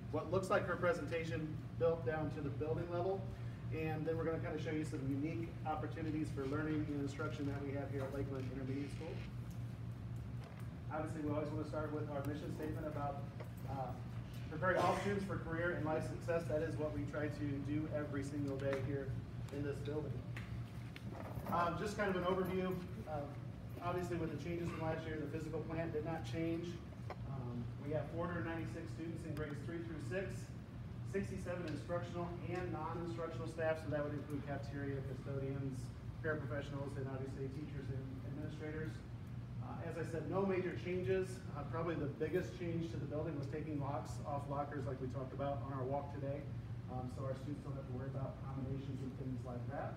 what looks like her presentation built down to the building level. And then we're going to kind of show you some unique opportunities for learning and instruction that we have here at Lakeland Intermediate School. Obviously, we always want to start with our mission statement about preparing all students for career and life success. That is what we try to do every single day here in this building. Just kind of an overview. Obviously, with the changes from last year, the physical plant did not change. We have 496 students in grades 3 through 6. 67 instructional and non-instructional staff, so that would include cafeteria, custodians, paraprofessionals, and obviously teachers and administrators. As I said, no major changes. Probably the biggest change to the building was taking locks off lockers like we talked about on our walk today, so our students don't have to worry about combinations and things like that.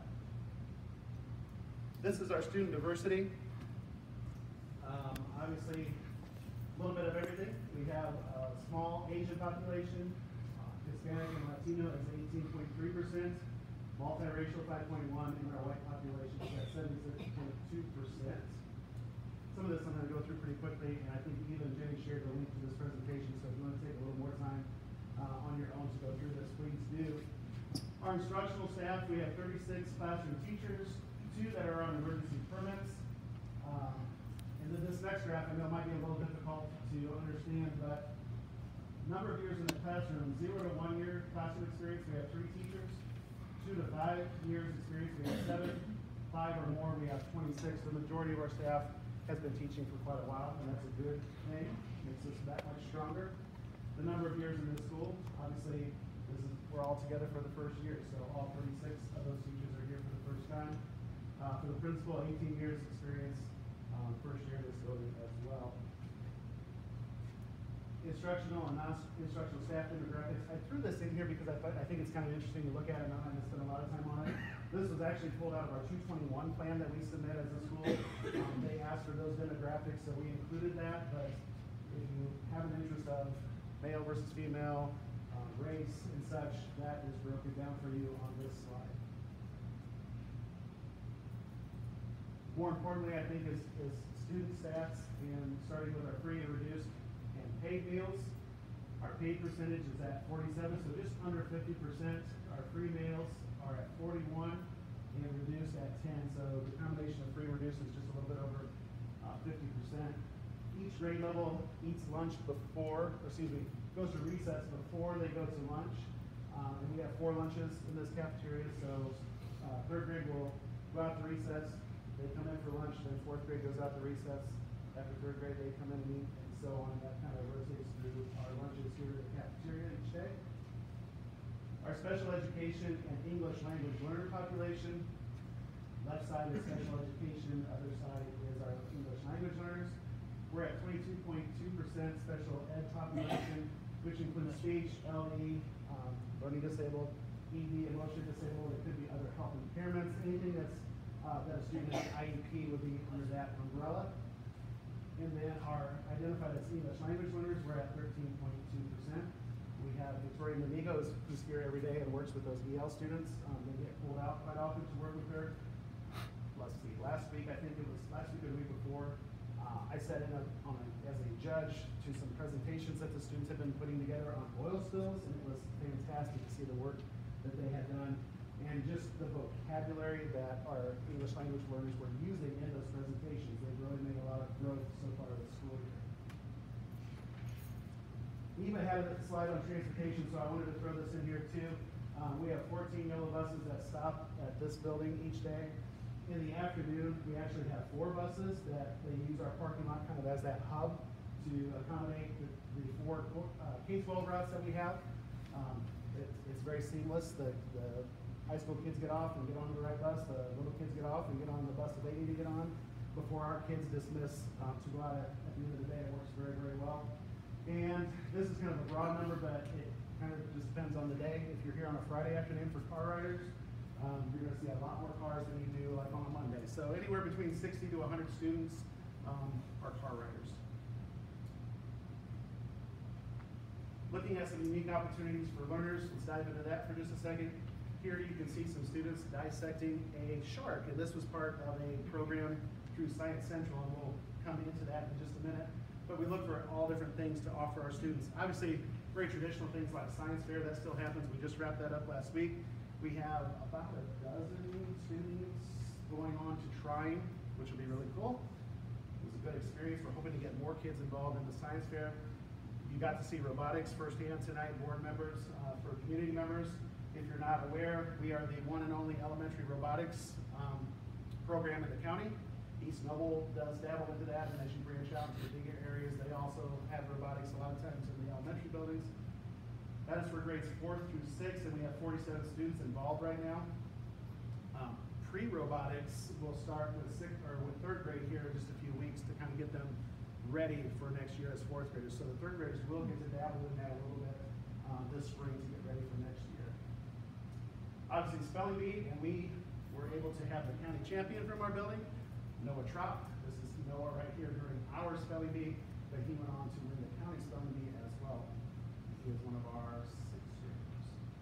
This is our student diversity. Obviously, a little bit of everything. We have a small Asian population. Hispanic and Latino is 18.3%, multiracial 5.1%, and our white population is at 76.2%. Some of this I'm going to go through pretty quickly, and I think even Jenny shared the link to this presentation, so if you want to take a little more time on your own to go through this, please do. Our instructional staff, we have 36 classroom teachers, 2 that are on emergency permits. And then this next graph I know might be a little difficult to understand, but number of years in the classroom, 0 to 1 year classroom experience, we have 3 teachers. 2 to 5 years experience, we have 7. 5 or more, we have 26. The majority of our staff has been teaching for quite a while, and that's a good thing. Makes us that much stronger. The number of years in this school, obviously, we're all together for the first year, so all 36 of those teachers are here for the first time. For the principal, 18 years experience, first year in this building as well. Instructional and non-instructional staff demographics. I threw this in here because I think it's kind of interesting to look at, and I'm not going to spend a lot of time on it. This was actually pulled out of our 221 plan that we submit as a school. They asked for those demographics, so we included that, but if you have an interest of male versus female, race and such, that is broken down for you on this slide. More importantly, I think, is student stats, and starting with our free and reduced and paid meals. Our paid percentage is at 47, so just under 50%. Our free meals are at 41 and reduced at 10. So the combination of free and reduced is just a little bit over 50%. Each grade level eats lunch before, or excuse me, goes to recess before they go to lunch. And we have 4 lunches in this cafeteria, so 3rd grade will go out to recess. They come in for lunch, then 4th grade goes out to recess. After 3rd grade, they come in and eat, and so on. That kind of rotates through our lunches here at the cafeteria each day. Our special education and English language learner population. Left side is special education, other side is our English language learners. We're at 22.2% special ed population, which includes speech, LE, learning disabled, ED, emotion disabled. It could be other health impairments, anything that's that a student has IEP would be under that umbrella. And then our identified as English language learners, we're at 13.2%. We have Victoria Menigos, who's here every day and works with those EL students. They get pulled out quite often to work with her. Let's see, last week, I think it was last week or the week before, I sat in as a judge to some presentations that the students have been putting together on oil spills, and it was fantastic to see the work that they had done and just the vocabulary that our English language learners were using in those presentations. They've really made a lot of growth so far this school year. Eva had a slide on transportation, so I wanted to throw this in here too. We have 14 yellow buses that stop at this building each day. In the afternoon, we actually have 4 buses that they use our parking lot kind of as that hub to accommodate the 4 K-12 routes that we have. It's very seamless. The high school kids get off and get on the right bus. The little kids get off and get on the bus that they need to get on before our kids dismiss to go out at the end of the day. It works very, very well. And this is kind of a broad number, but it kind of just depends on the day. If you're here on a Friday afternoon for car riders, you're going to see a lot more cars than you do like on a Monday. So anywhere between 60 to 100 students are car riders. Looking at some unique opportunities for learners, let's dive into that for just a second. Here you can see some students dissecting a shark, and this was part of a program through Science Central, and we'll come into that in just a minute. But we look for all different things to offer our students. Obviously, very traditional things like science fair, that still happens. We just wrapped that up last week. We have about a dozen students going on to trying, which will be really cool. It was a good experience. We're hoping to get more kids involved in the science fair. You got to see robotics firsthand tonight, board members, for community members. If you're not aware, we are the one and only elementary robotics program in the county. East Noble does dabble into that, and as you branch out to the bigger areas, they also have robotics a lot of times in the elementary buildings. That is for grades 4 through 6, and we have 47 students involved right now. Pre-robotics will start with third grade here in just a few weeks to kind of get them ready for next year as fourth graders. So the third graders will get to dabble in that a little bit this spring to get ready for next year. Obviously spelling bee, and we were able to have the county champion from our building, Noah Trout. This is Noah right here during our spelling bee, but he went on to win the county spelling bee as well. He is one of our sixth graders.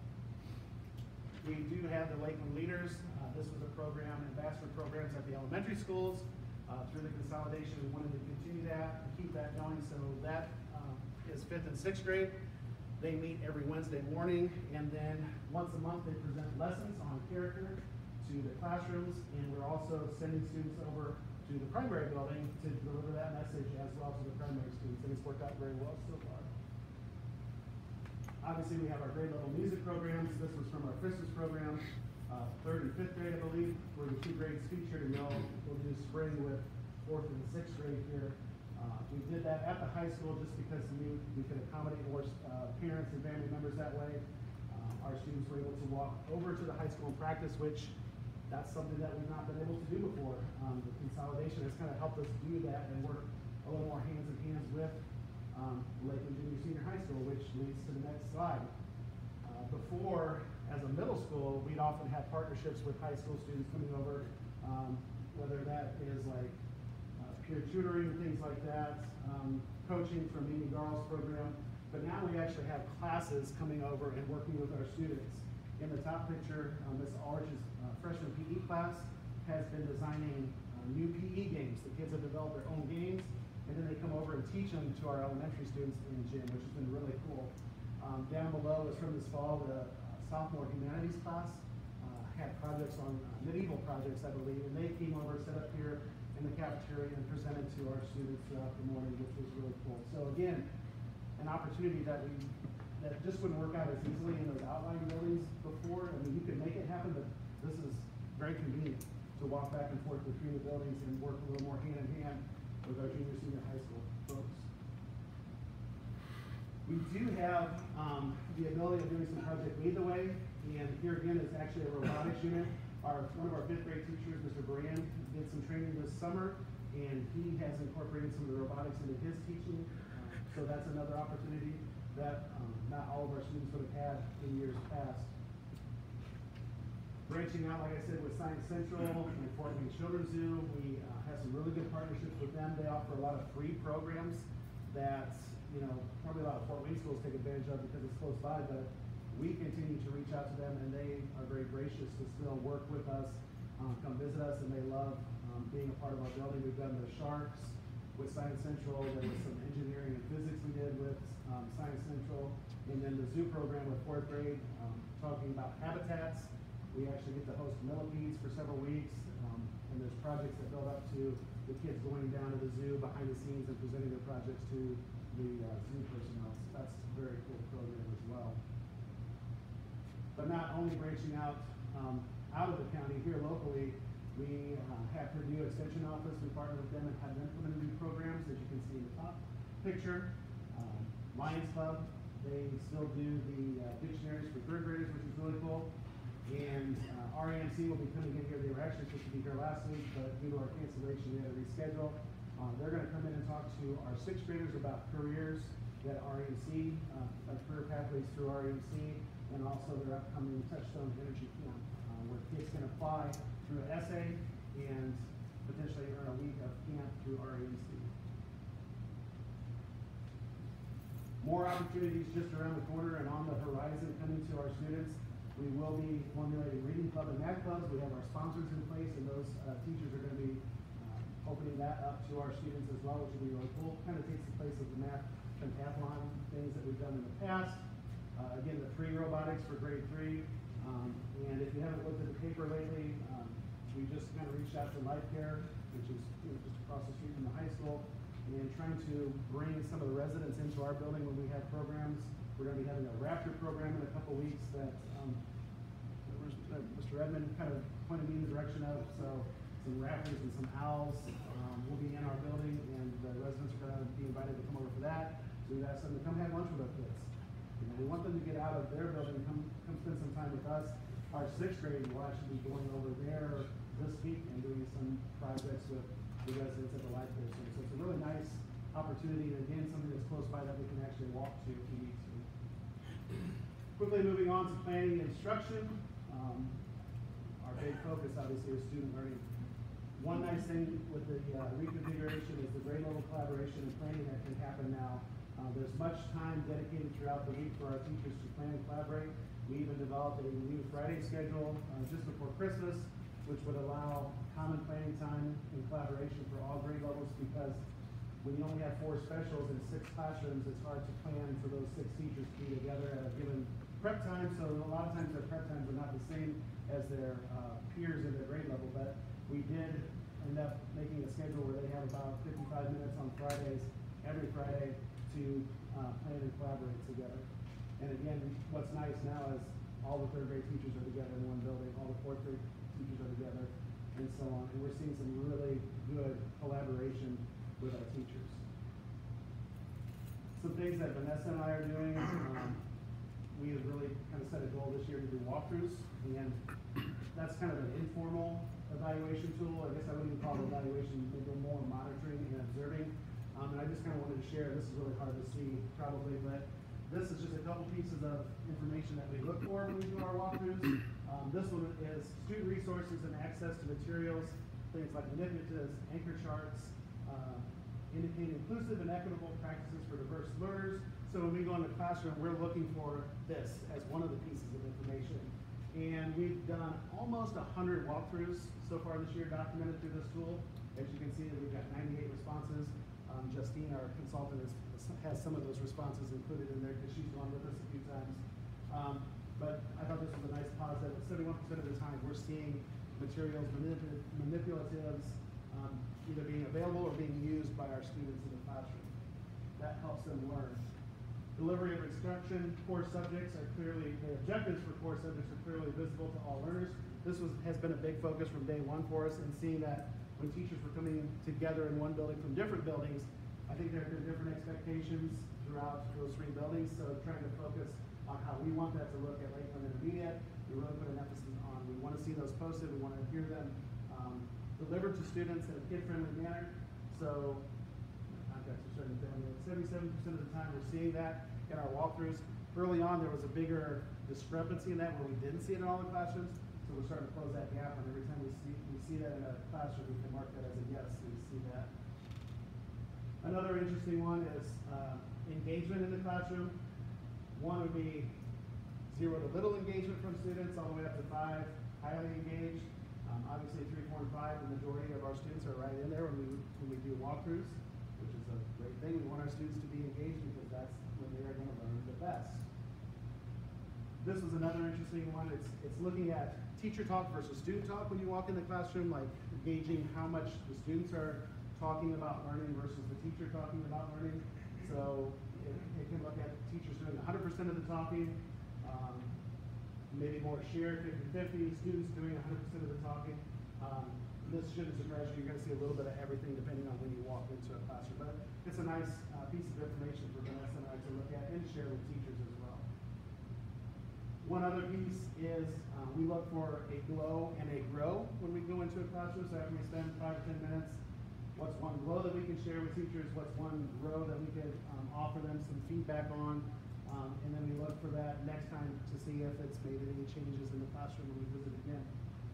We do have the Lakeland Leaders. This was a program, ambassador programs at the elementary schools. Through the consolidation, we wanted to continue that and keep that going. So that is 5th and 6th grade. They meet every Wednesday morning, and then once a month they present lessons on character to the classrooms, and we're also sending students over to the primary building to deliver that message as well to the primary students, and it's worked out very well so far. Obviously, we have our grade level music programs. This was from our Christmas program. 3rd and 5th grade, I believe, were the 2 grades featured, and we'll do spring with 4th and 6th grade here. We did that at the high school just because we could accommodate more parents and family members that way. Our students were able to walk over to the high school and practice, which that's something that we've not been able to do before. The consolidation has kind of helped us do that and work a little more hands in hands with Lakeland Junior Senior High School, which leads to the next slide. Before, as a middle school, we'd often have partnerships with high school students coming over, whether that is like peer tutoring, things like that, coaching from Mimi Garl's program. But now we actually have classes coming over and working with our students. In the top picture, Ms. Arch's freshman PE class has been designing new PE games. The kids have developed their own games, and then they come over and teach them to our elementary students in the gym, which has been really cool. Down below is from this fall, the sophomore humanities class had projects on medieval projects, I believe, and they came over, set up here in the cafeteria and presented to our students throughout the morning, which was really cool. So again, an opportunity that just wouldn't work out as easily in those outlying buildings before. I mean, you could make it happen, but this is very convenient to walk back and forth between the buildings and work a little more hand in hand with our junior, senior high school folks. We do have the ability of doing some Project Lead the Way, and here again is actually a robotics unit. One of our 5th grade teachers, Mr. Brand, did some training this summer, and he has incorporated some of the robotics into his teaching. So that's another opportunity that not all of our students would have had in years past. Branching out, like I said, with Science Central and Fort Wayne Children's Zoo, we have some really good partnerships with them. They offer a lot of free programs that probably a lot of Fort Wayne schools take advantage of because it's close by, but we continue to reach out to them, and they are very gracious to still work with us, come visit us, and they love being a part of our building. We've done the sharks with Science Central. There was some engineering and physics we did with Science Central, and then the zoo program with 4th grade, talking about habitats. We actually get to host millipedes for several weeks, and there's projects that build up to the kids going down to the zoo behind the scenes and presenting their projects to the zoo personnel. So that's a very cool program as well. But not only branching out out of the county, here locally, we have Purdue Extension Office. We partner with them and have implemented new programs, as you can see in the top picture. Lions Club, they still do the dictionaries for 3rd graders, which is really cool. And RAMC will be coming in here. They were actually supposed to be here last week, but due to our cancellation, we had to reschedule. They're going to come in and talk to our 6th graders about careers at RAMC, career pathways through RAMC, and also their upcoming Touchstone Energy Camp, where kids can apply through an essay and potentially earn a week of camp through RAMC. More opportunities just around the corner and on the horizon coming to our students. We will be formulating reading club and math clubs. We have our sponsors in place, and those teachers are going to be opening that up to our students as well, which will be really cool. Kind of takes the place of the math pentathlon things that we've done in the past. Again, the free robotics for grade 3. And if you haven't looked at the paper lately, we just kind of reached out to Life Care, which is just across the street from the high school, and trying to bring some of the residents into our building when we have programs. We're going to be having a raptor program in a couple weeks that Mr. Edmond kind of pointed me in the direction of. So some raptors and some owls will be in our building, and the residents are going to be invited to come over for that. So we've asked them to come have lunch with our kids. You know, we want them to get out of their building and come spend some time with us. Our 6th grade will actually be going over there this week and doing some projects with the residents at the Life Care Center. So it's a really nice opportunity, and again, something that's close by that we can actually walk to if we need to. Quickly moving on to planning and instruction. Our big focus, obviously, is student learning. One nice thing with the reconfiguration is the grade level collaboration and planning that can happen now. There's much time dedicated throughout the week for our teachers to plan and collaborate. We even developed a new Friday schedule just before Christmas, which would allow common planning time and collaboration for all grade levels, because when you only have 4 specials in 6 classrooms, it's hard to plan for those 6 teachers to be together at a given prep time. So a lot of times their prep times are not the same as their peers in their grade level, but we did end up making a schedule where they have about 55 minutes on Fridays, every Friday, to plan and collaborate together. And again, what's nice now is all the 3rd grade teachers are together in one building, all the 4th grade teachers are together, and so on. And we're seeing some really good collaboration with our teachers. Some things that Vanessa and I are doing, we have really kind of set a goal this year to do walkthroughs, and that's kind of an informal evaluation tool. I guess I wouldn't even call it evaluation, maybe more monitoring and observing. And I just kind of wanted to share, this is really hard to see probably, but this is just a couple pieces of information that we look for when we do our walkthroughs. This one is student resources and access to materials, things like manipulatives, anchor charts, indicate inclusive and equitable practices for diverse learners. So when we go in the classroom, we're looking for this as one of the pieces of information. And we've done almost 100 walkthroughs so far this year documented through this tool. As you can see, we've got 98 responses. Justine, our consultant, has some of those responses included in there because she's gone with us a few times. But I thought this was a nice positive. 71% of the time, we're seeing materials, manipulatives, either being available or being used by our students in the classroom. That helps them learn. Delivery of instruction, core subjects are clearly, the objectives for core subjects are clearly visible to all learners. This has been a big focus from day one for us, and seeing that when teachers were coming together in one building from different buildings, I think there have been different expectations throughout those 3 buildings, so trying to focus on how we want that to look at Lakeland Intermediate, we really put an emphasis on, we want to see those posted, we want to hear them delivered to students in a kid-friendly manner. So, contacts are starting to fail me. 77% of the time we're seeing that in our walkthroughs. Early on, there was a bigger discrepancy in that where we didn't see it in all the classrooms, so we're starting to close that gap, and every time we see that in a classroom, we can mark that as a yes, we see that. Another interesting one is engagement in the classroom. 1 would be 0 to little engagement from students, all the way up to 5, highly engaged. Obviously 3, 4, and 5, the majority of our students are right in there when we do walkthroughs, which is a great thing. We want our students to be engaged because that's when they are going to learn the best. This was another interesting one. It's looking at teacher talk versus student talk when you walk in the classroom, like gauging how much the students are talking about learning versus the teacher talking about learning. So it can look at teachers doing 100% of the talking, maybe more shared 50-50, students doing 100% of the talking. This shouldn't surprise you. You're going to see a little bit of everything depending on when you walk into a classroom. But it's a nice piece of information for Vanessa and I to look at and share with teachers as well. One other piece is we look for a glow and a grow when we go into a classroom. So after we spend 5 or 10 minutes, what's one glow that we can share with teachers? What's one grow that we can offer them some feedback on? And then we look for that next time to see if it's made any changes in the classroom when we visit again.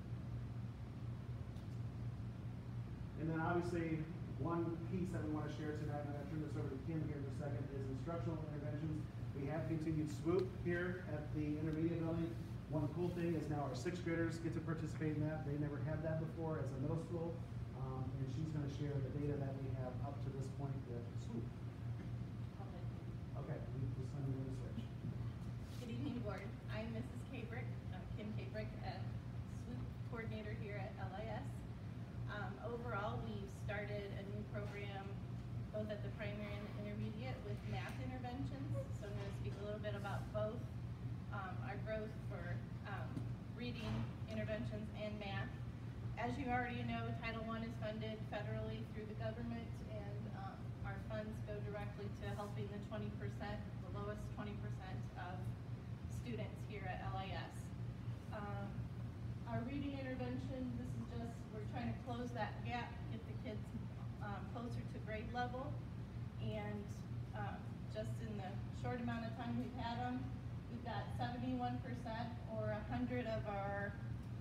And then obviously, one piece that we want to share tonight, and I'm going to turn this over to Kim here in a second, is instructional interventions. We have continued swoop here at the intermediate building. One cool thing is now our 6th graders get to participate in that. They never had that before as a middle school. And she's going to share the data that we have up to this point with swoop. Okay. Okay, this time we're going to switch. Good evening, board. I'm Mrs. Kabrick, Kim Kabrick, SWOOP coordinator here at LIS. Overall, we've started a new program both at the primary and intermediate with math interventions. So I'm going to speak a little bit about both our growth for reading interventions and math. As you already know, Title I is funded federally through the government, and our funds go directly to helping the 20%, the lowest 20% of students here at LIS. Our reading intervention, this is just, we're trying to close that gap, get the kids closer to grade level, and just in the short amount of time we've had them, we've got 71% or 100 of our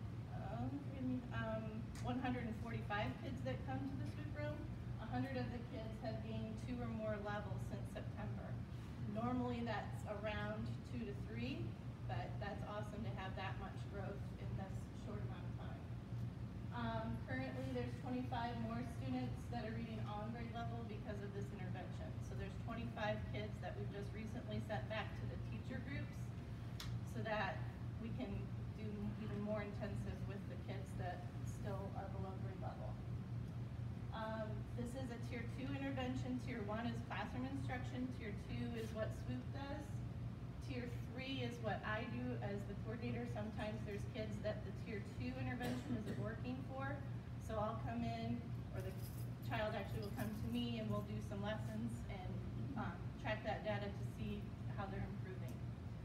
145 kids that come to the SWOOP room. 100 of the kids have gained 2 or more levels since September. Normally that's around 2 to 3, but that's awesome to have that much growth in this short amount of time. Currently there's 25 more students that are reading on grade level because of this intervention. So there's 25 kids that we've just recently sent back to the teacher groups so that we can do even more intensive with the kids that still are below grade level. This is a Tier 2 intervention. Tier 1 is classroom instruction. Tier 2 is what SWOOP does. Tier 3 is what I do as the coordinator. Sometimes there's kids that the Tier 2 intervention isn't working for. So I'll come in, or the child actually will come to me, and we'll do some lessons and track that data to see how they're improving.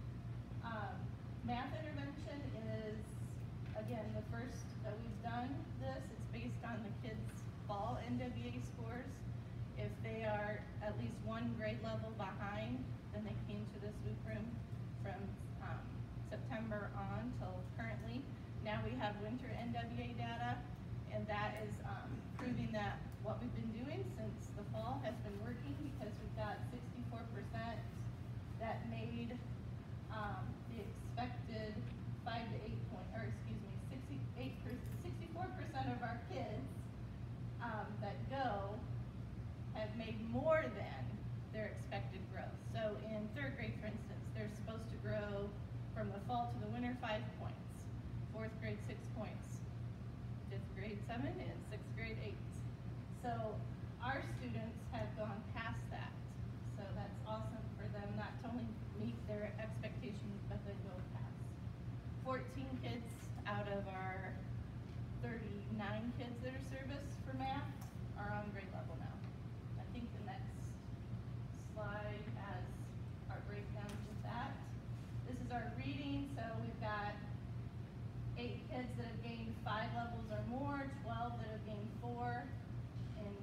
Math intervention is, again, the first that we've done this. It's based on the kids' fall NWA scores. If they are at least 1 grade level behind, then they came to the SWOOP room from September on till currently. Now we have winter NWA data, and that is proving that what we've been doing since the fall has been working, because we've got 64% that made the expected 5 to 8 point, or excuse me, 64% of our kids that go have made more than their expected growth. So in 3rd grade, for instance, they're supposed to grow from the fall to the winter 5 points, 4th grade 6 points, 5th grade 7, and 6th grade 8. So our students have gone past that. So that's awesome for them, not to only meet their expectations, but they go past. 14 kids out of our 39 kids that are serviced for math are on grade level now. I think the next slide has our breakdowns with that. This is our reading, so we've got 8 kids that have gained 5 levels or more, 12 that have gained 4, and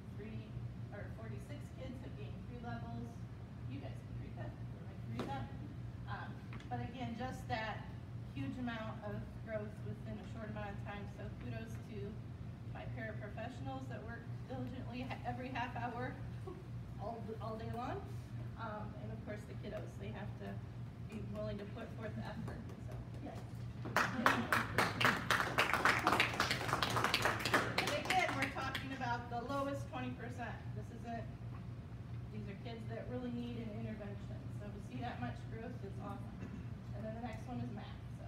46 kids have gained 3 levels. You guys can read that, or I can read that. But again, just that huge amount of growth within a short amount of time. So kudos to my paraprofessionals that work diligently every half hour, all day long. And of course the kiddos, they have to be willing to put forth the effort. So, yes. And again, we're talking about the lowest 20%. These are kids that really need an intervention. So to see that much growth is awesome. And then the next one is math. So.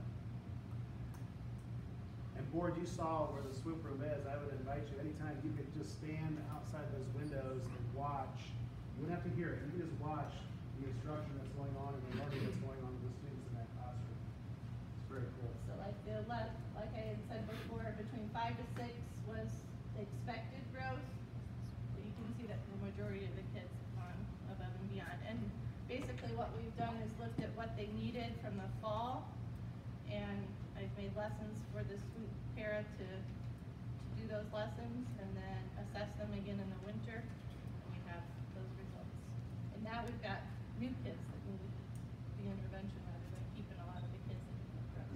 And board, you saw where the SWOOP room is. I would invite you anytime you could just stand outside those windows and watch. You wouldn't have to hear it. You can just watch the instruction that's going on and the learning that's going on with the students in that classroom. It's very cool. So like like I had said before, between 5 to 6 was the expected growth. So you can see that the majority of the kids have gone above and beyond. And basically what we've done is looked at what they needed from the fall, and I've made lessons for the SWOOP para to do those lessons, and then assess them again in the winter, and we have those results. And now we've got new kids that need the intervention rather than keeping a lot of the kids that need the growth.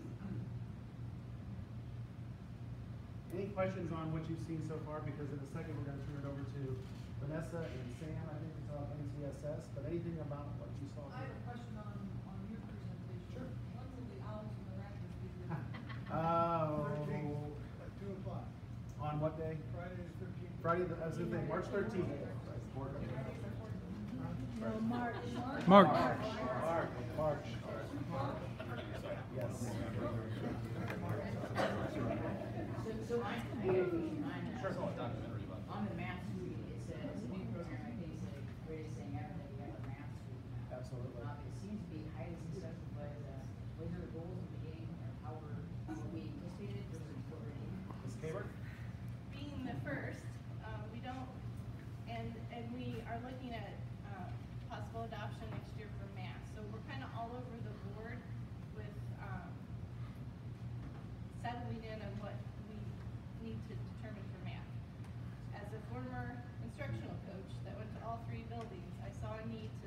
Any questions on what you've seen so far? Because in a second we're going to turn it over to Vanessa and Sam. I think it's all NCSS, but anything about what you saw? I have a question on your presentation. Sure. When will the owls and the rapids be here? At 2 o'clock. On what day? Friday the 13th. Friday, I was going to say March 13th. sorry. March. March. March. Yes. So I have a question on the math suite, it says, a new program, I think it's the greatest thing ever that we have a math suite now. Absolutely. It seems to be highly successful, but, what are the goals of the game, or how we anticipated versus what we're aiming? Ms. Kaber? Being the first, we don't, and we are looking at, possible adoption next year for math. So we're kind of all over the board with, settling in on what we need to determine for math. As a former instructional coach that went to all three buildings, I saw a need to